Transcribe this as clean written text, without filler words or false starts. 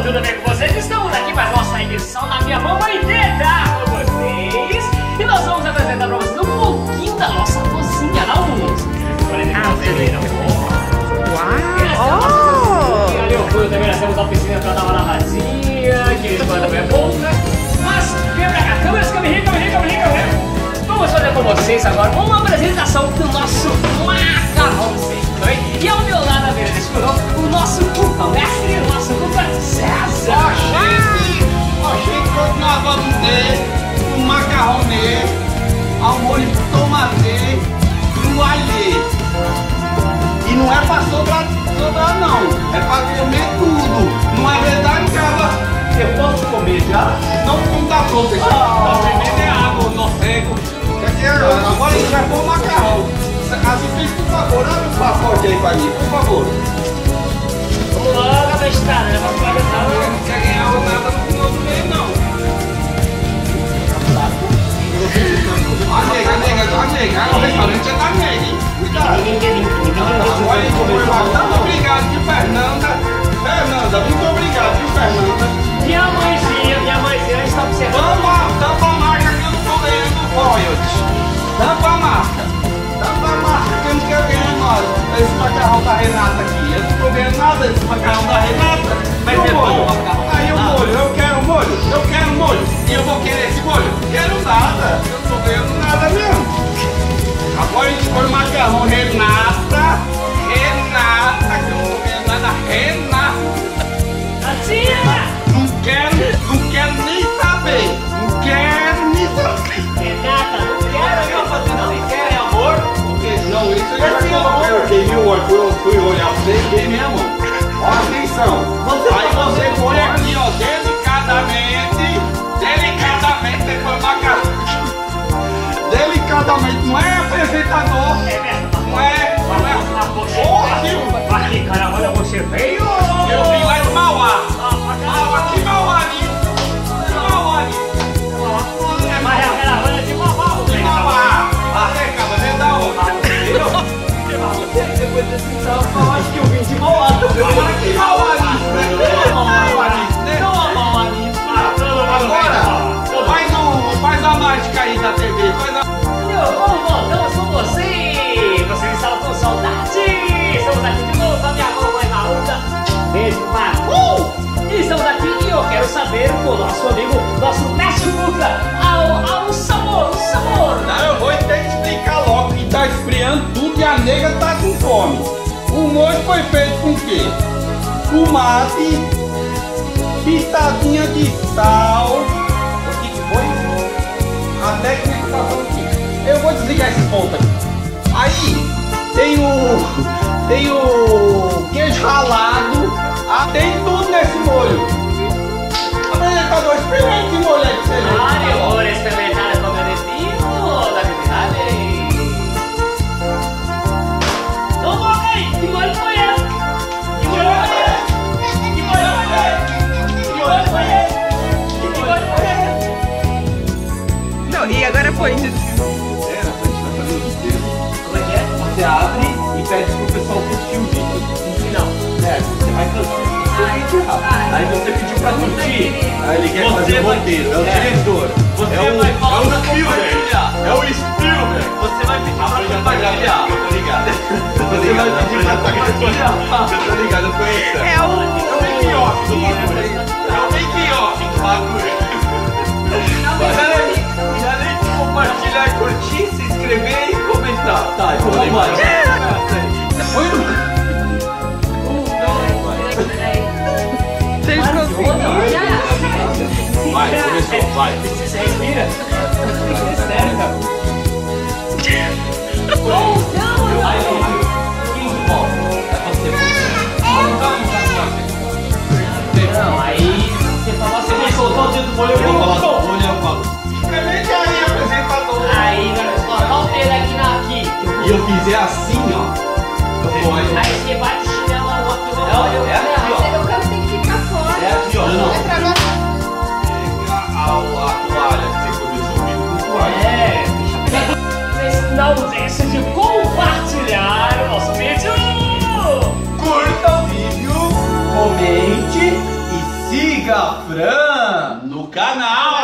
tudo bem com vocês? Estamos aqui para a nossa edição da Minha Mamãe Teta com vocês. E nós vamos apresentar para vocês um pouquinho da nossa cozinha, não? Uau! E ali o fundo também nós temos a piscina para dar uma lavadinha, que eles podem ver pouca. Mas, vem pra cá, câmeras, câmera. Vamos fazer com vocês agora uma apresentação do nosso macarrão sempre. E ao meu lado, à beira desse fogão, o nosso cuca mestre, o nosso cuca César. Achei que nós vamos ter um macarronê ao molho de tomate no alho. E não é pra sobrar não, é pra comer tudo. Não é verdade, cara? Eu posso comer já? Não, como tá pronto aqui. Tá bebendo é água, no seco. Agora a gente vai pôr o macarrão. Assistente, por favor, abre o pacote aí pra mim, por favor. Vamos logo, abestada, né? Vamos fazer nada. Não quer ganhar nada no final do mês, não. A nega, o restaurante é da nega, hein? Cuidado. Muito obrigado, viu, Fernanda? Muito obrigado, viu, Fernanda? Minha mãezinha está observando. Tampa a marca que eu não tô ganhando royalties. Tampa a marca que eu não quero ganhar nada. Esse macarrão da Renata aqui. Eu não tô ganhando nada desse macarrão da Renata. Mas é bom o macarrão. Aí o molho, eu quero molho. E eu vou querer esse molho? Quero nada. Eu não tô ganhando nada mesmo. Agora a gente põe o macarrão Renata, que eu não tô ganhando nada. Renata. Não quero nem saber. Renata, não quero eu fazer não. Vocês querem amor? Não, isso aí vai colocar. Eu queimei o olho, fui olhar pra você e queimei a mão. Ó, atenção. Aí você põe aqui, ó, delicadamente, você põe o macarrão. Delicadamente, não é apresentador. É verdade. Não é. Porra, viu? Aqui, cara, olha, você veio. Eu vim lá de Mauá. Aqui Mauá. Mas é aquela rolha de Mauá, De Mauá. Acaba, vem da onde? Depois desse salto, eu acho que eu vim de Mauá também. Aqui Mauá. Agora, faz a mágica aí da TV. Voltamos com você. Vocês estavam com saudade. Estamos aqui de novo, a minha mamãe Raúda. Beijo, E estamos aqui e eu quero saber com o nosso amigo, nosso mestre Cuca, ao sabor. Não, eu vou ter que explicar logo que tá esfriando tudo e a nega tá com fome. O molho foi feito com o quê? Tomate, pitadinha de sal. O que foi? A técnica tá falando aqui. Eu vou desligar esse ponto aqui. Aí tem o queijo ralado. Tem tudo nesse molho. Apresentador, experimenta esse molho aí pra você ver. Eu vou experimentar com o meu dedinho da atividade. Então vamos aí, que molho foi esse? Não, e agora foi. Como é que é? Você abre e pede pro pessoal curtir o vídeo. No final, você vai curtir. Aí você pediu pra curtir. Aí ele quer fazer o roteiro, é o diretor. Você vai falar pra Spielberg. compartilhar. É o Spielberg. Você vai pedir pra compartilhar. Eu tô ligado. Você vai pedir pra compartilhar. Eu tô ligado, eu conheço. É o. É o make-off do bagulho. É o make-off do bagulho. Já nem que compartilhar, curtir, se inscrever e comentar. Tá, então vamos lá. Vocês conseguiram? Vai, começou, vai. Você respira? Não, aí você falou assim, Você soltou o dedo do molho, eu vou falar do molho, eu falo. Experimenta aí, apresentador. aí vai colocar o dedo aqui E eu fizer assim, ó. Eu pode. Aí você bate o chinelo no outro. É aqui, ó. O campo tem que ficar fora. É aqui, ó. É pra nós. A toalha que você começou o vídeo com toalha. Não deixe de compartilhar o nosso vídeo. Curta o vídeo, comente e Siga Fran no canal.